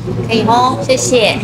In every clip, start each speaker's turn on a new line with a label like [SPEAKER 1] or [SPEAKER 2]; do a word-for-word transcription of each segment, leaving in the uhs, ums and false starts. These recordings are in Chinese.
[SPEAKER 1] 可以哦，谢谢。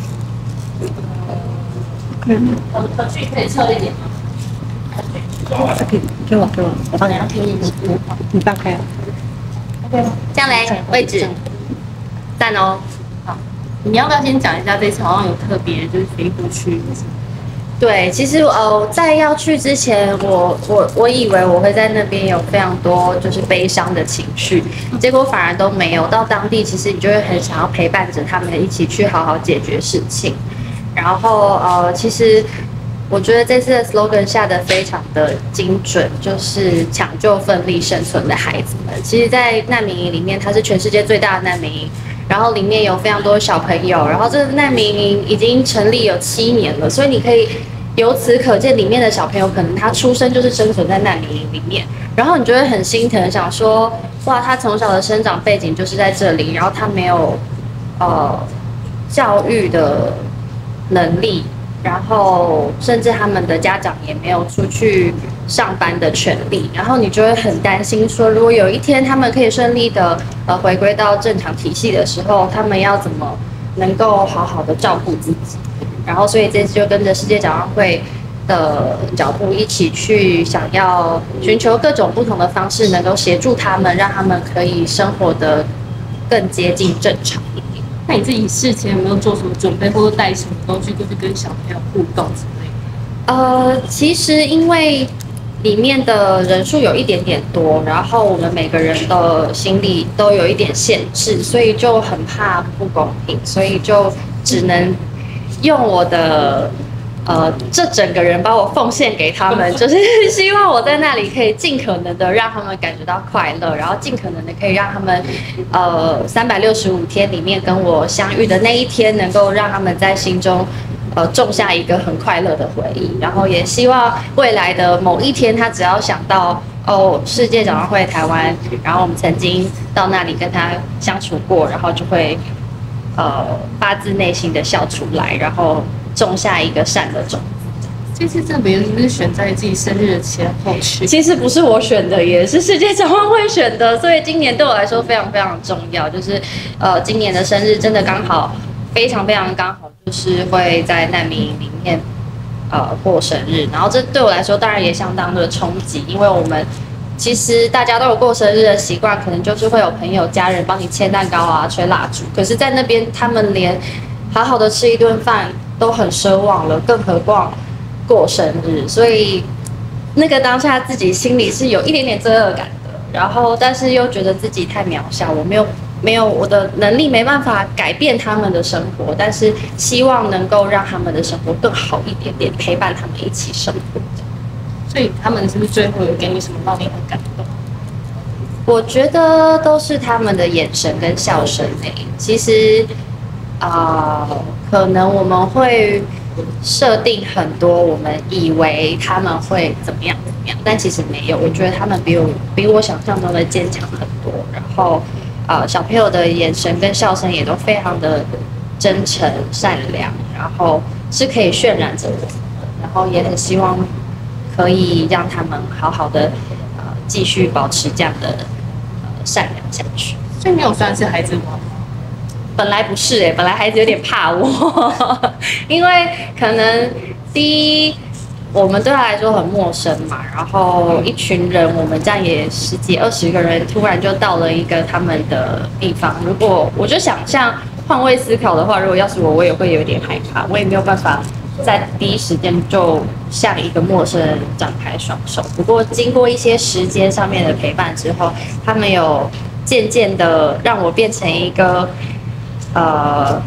[SPEAKER 2] 可以吗？
[SPEAKER 1] 回去可以侧一点吗？
[SPEAKER 2] 可以，给我给我，我帮你，你放开。OK，
[SPEAKER 1] 这样嘞，位置站哦。
[SPEAKER 3] 好，你要不要先讲一下这次好像有特别就是飞过去？
[SPEAKER 1] 对，其实呃，在要去之前，我我我以为我会在那边有非常多就是悲伤的情绪，结果反而都没有。到当地，其实你就会很想要陪伴着他们一起去好好解决事情。然后呃，其实我觉得这次的 slogan 下得非常的精准，就是抢救奋力生存的孩子们。其实，在难民营里面，它是全世界最大的难民营。然后里面有非常多小朋友，然后这个难民营已经成立有七年了，所以你可以由此可见，里面的小朋友可能他出生就是生存在难民营里面，然后你就会很心疼，想说，哇，他从小的生长背景就是在这里，然后他没有呃教育的能力，然后甚至他们的家长也没有出去上班的权利，然后你就会很担心说，如果有一天他们可以顺利的呃回归到正常体系的时候，他们要怎么能够好好的照顾自己？然后所以这次就跟着世界展望会的脚步一起去，想要寻求各种不同的方式，能够协助他们，让他们可以生活的更接近正常一点。
[SPEAKER 3] 那你自己事前有没有做什么准备，或者带什么东西，就是跟小朋友互动之类的？
[SPEAKER 1] 呃，其实因为里面的人数有一点点多，然后我们每个人的心理都有一点限制，所以就很怕不公平，所以就只能用我的呃这整个人把我奉献给他们，就是希望我在那里可以尽可能的让他们感觉到快乐，然后尽可能的可以让他们呃三百六十五天里面跟我相遇的那一天，能够让他们在心中呃种下一个很快乐的回忆，然后也希望未来的某一天，他只要想到哦世界展望会台湾，然后我们曾经到那里跟他相处过，然后就会呃发自内心的笑出来，然后种下一个善的种子。
[SPEAKER 3] 这次特别是不是选在自己生日的前后去？
[SPEAKER 1] 其实不是我选的，也是世界展望会选的，所以今年对我来说非常非常重要。就是呃，今年的生日真的刚好非常非常刚好，就是会在难民营里面呃过生日，然后这对我来说当然也相当的冲击，因为我们其实大家都有过生日的习惯，可能就是会有朋友、家人帮你切蛋糕啊、吹蜡烛，可是，在那边他们连好好的吃一顿饭都很奢望了，更何况过生日，所以那个当下自己心里是有一点点罪恶感的，然后但是又觉得自己太渺小，我没有没有我的能力没办法改变他们的生活，但是希望能够让他们的生活更好一点点，陪伴他们一起生活。
[SPEAKER 3] 所以他们是不是最后有给你什么让你很感动？
[SPEAKER 1] 我觉得都是他们的眼神跟笑声诶。其实啊、呃，可能我们会设定很多，我们以为他们会怎么样怎么样，但其实没有。我觉得他们比我比我想象中的坚强很多。然后，呃，小朋友的眼神跟笑声也都非常的真诚善良，然后是可以渲染着我们的。然后也很希望可以让他们好好的呃继续保持这样的呃善良下去。
[SPEAKER 3] 所以你有算是孩子王吗？
[SPEAKER 1] 本来不是哎、欸，本来孩子有点怕我，因为可能第一，我们对他来说很陌生嘛，然后一群人，我们这样也十几二十个人，突然就到了一个他们的地方。如果我就想象换位思考的话，如果要是我，我也会有点害怕，我也没有办法在第一时间就向一个陌生人张开双手。不过经过一些时间上面的陪伴之后，他们有渐渐的让我变成一个。呃，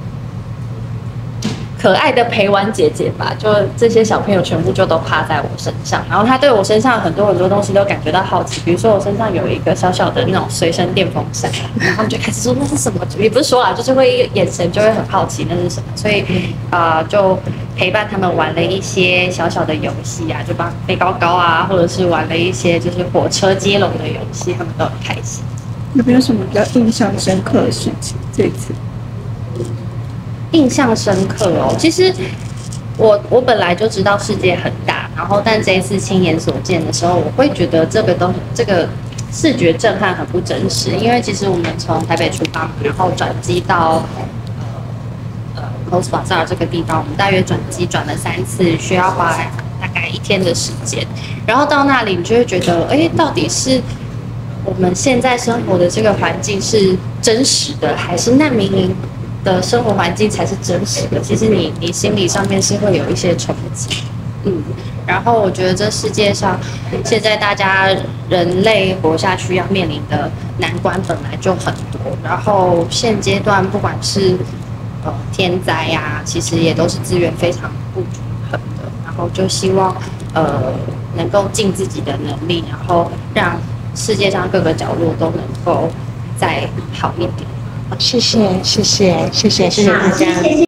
[SPEAKER 1] 可爱的陪玩姐姐吧，就这些小朋友全部就都趴在我身上，然后他对我身上很多很多东西都感觉到好奇，比如说我身上有一个小小的那种随身电风扇，然后他们就开始说那是什么，也不是说啦，就是会眼神就会很好奇那是什么，所以啊、呃、就陪伴他们玩了一些小小的游戏啊，就帮飞高高啊，或者是玩了一些就是火车接龙的游戏，他们都很开心。
[SPEAKER 2] 有没有什么比较印象深刻的事情？这一次
[SPEAKER 1] 印象深刻哦，其实我我本来就知道世界很大，然后但这一次亲眼所见的时候，我会觉得这个东这个视觉震撼很不真实，因为其实我们从台北出发，然后转机到呃 Coast Bazaar 这个地方，我们大约转机转了三次，需要花大概一天的时间。然后到那里，你就会觉得，哎，到底是我们现在生活的这个环境是真实的，还是难民营的生活环境才是真实的？其实你你心理上面是会有一些冲击。嗯，然后我觉得这世界上现在大家人类活下去要面临的难关本来就很多，然后现阶段不管是呃天灾呀、啊，其实也都是资源非常不均衡的，然后就希望呃能够尽自己的能力，然后让世界上各个角落都能够再好一点。
[SPEAKER 2] 谢谢，谢谢，谢谢，谢谢大家。